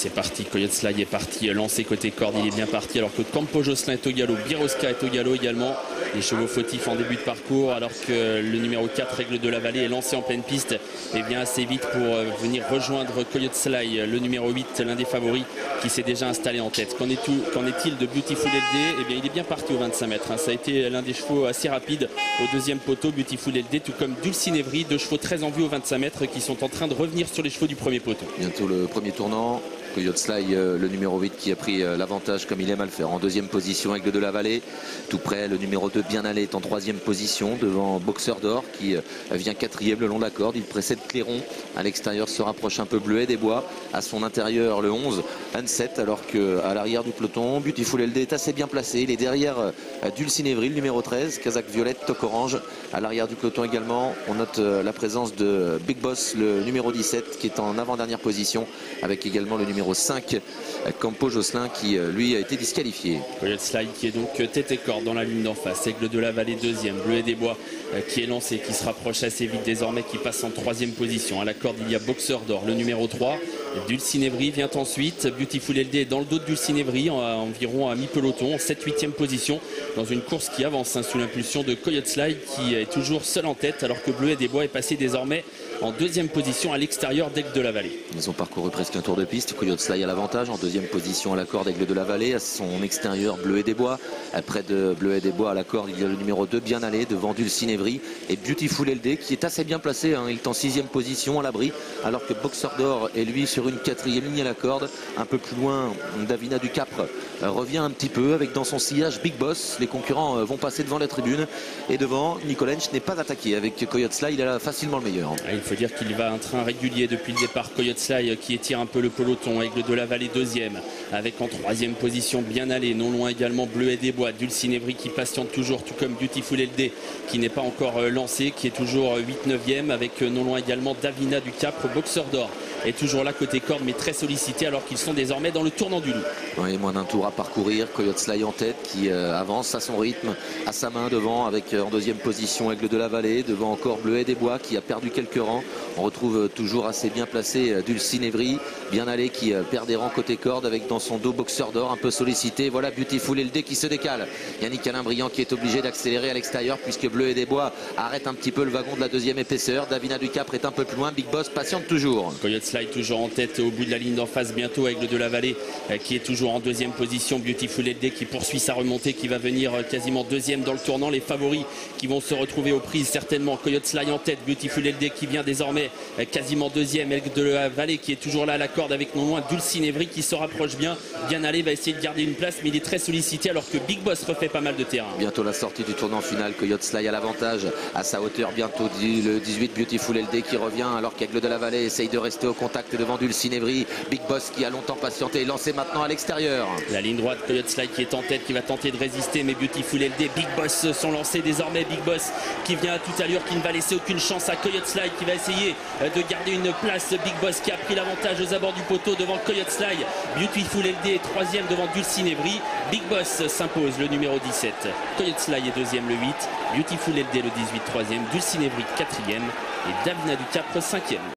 c'est parti, Coyote Sly est parti, lancé côté corde, il est bien parti alors que Campo Jocelyn est au galop, Biroska est au galop également. Les chevaux fautifs en début de parcours alors que le numéro 4, Aigle de la Vallée, est lancé en pleine piste et vient assez vite pour venir rejoindre Coyote Sly, le numéro 8, l'un des favoris qui s'est déjà installé en tête. Qu'en est-il de Beautiful LD? Eh bien, il est bien parti au 25 mètres. Ça a été l'un des chevaux assez rapides au deuxième poteau, Beautiful LD, tout comme Dulcinevry, deux chevaux très en vue au 25 mètres qui sont en train de revenir sur les chevaux du premier poteau. Bientôt le premier tournant. Coyote Sly, le numéro 8 qui a pris l'avantage comme il aime à le faire. En deuxième position, Aigle de la Vallée. Tout près, le numéro 2, Bien Allé, est en troisième position devant Boxeur d'Or qui vient quatrième le long de la corde. Il précède Clairon. À l'extérieur se rapproche un peu Bleuet des Bois. À son intérieur, le 11, Hanset, alors qu'à l'arrière du peloton, Beautiful LD est assez bien placé. Il est derrière Dulcinevry, le numéro 13, Kazakh Violette, Toc Orange. À l'arrière du peloton également, on note la présence de Big Boss, le numéro 17, qui est en avant-dernière position, avec également le numéro 5, Campo Jocelyn, qui lui a été disqualifié. Coyote Sly qui est donc tête et corde dans la ligne d'en face. Aigle de la Vallée deuxième, Bleuet des Bois qui est lancé, qui se rapproche assez vite désormais, qui passe en troisième position. À la corde il y a Boxeur d'Or, le numéro 3. Dulcinevry vient ensuite. Beautiful LD est dans le dos de Dulcinevry, environ à mi-peloton, en 7-8e position, dans une course qui avance sous l'impulsion de Coyote Sly qui est toujours seul en tête, alors que Bleuet des Bois est passé désormais en deuxième position à l'extérieur d'Aigle de la Vallée. Ils ont parcouru presque un tour de piste. Coyote Sly à l'avantage, en deuxième position à la corde, Aigle de la Vallée. À son extérieur, Bleuet des Bois. Près de Bleuet des Bois à la corde, il y a le numéro 2, Bien Allé, devant Dulcinevry. Et Beautiful LD qui est assez bien placé, hein. Il est en sixième position à l'abri, alors que Boxeur d'Or est lui sur une quatrième ligne à la corde. Un peu plus loin, Davina du Capre revient un petit peu avec dans son sillage Big Boss. Les concurrents vont passer devant la tribune. Et devant, Nicolench n'est pas attaqué avec Coyote Sly, il a facilement le meilleur. Il faut dire qu'il va un train régulier depuis le départ. Coyote Sly qui étire un peu le peloton. Aigle de la Vallée deuxième, avec en troisième position Bien Allé, non loin également Bleuet des Bois, Dulcinevry qui patiente toujours, tout comme Beautiful LD qui n'est pas encore lancé, qui est toujours 8-9e, avec non loin également Davina du Capre. Boxeur d'Or est toujours là côté corde, mais très sollicité alors qu'ils sont désormais dans le tournant du Loup. Oui, moins d'un tour à parcourir. Coyote Sly en tête qui avance à son rythme, à sa main devant, avec en deuxième position Aigle de la Vallée, devant encore Bleuet des Bois qui a perdu quelques rangs. On retrouve toujours assez bien placé Dulcinevry, Bien Allé qui perd des rangs côté corde, avec dans son dos Boxeur d'Or un peu sollicité. Voilà Beautiful LD qui se décale. Yannick Alain Briand qui est obligé d'accélérer à l'extérieur puisque Bleuet des Bois arrête un petit peu le wagon de la deuxième épaisseur. Davina du Capre est un peu plus loin. Big Boss patiente toujours. Coyote Sly toujours en tête au bout de la ligne d'en face, bientôt Aigle de la Vallée qui est toujours en deuxième position. Beautiful LD qui poursuit sa remontée, qui va venir quasiment deuxième dans le tournant. Les favoris qui vont se retrouver aux prises certainement. Coyote Sly en tête, Beautiful LD qui vient désormais quasiment deuxième. Aigle de la Vallée qui est toujours là à la corde avec non loin Dulcinevry qui se rapproche bien. Bien Allé va essayer de garder une place, mais il est très sollicité alors que Big Boss refait pas mal de terrain. Bientôt la sortie du tournant final. Coyote Sly à l'avantage à sa hauteur. Bientôt le 18 Beautiful LD qui revient alors qu'Aigle de la Vallée essaye de rester au contact devant Dulcinevry. Big Boss qui a longtemps patienté est lancé maintenant à l'extérieur. La ligne droite, Coyote Sly qui est en tête, qui va tenter de résister, mais Beautiful LD, Big Boss sont lancés désormais. Big Boss qui vient à toute allure, qui ne va laisser aucune chance à Coyote Sly, qui va essayer de garder une place. Big Boss qui a pris l'avantage aux abords du poteau devant Coyote Sly. Beautiful LD est troisième devant Dulcinevry. Big Boss s'impose, le numéro 17. Coyote Sly est deuxième, le 8. Beautiful LD le 18, troisième. Dulcinevry quatrième et Davina du Capre cinquième.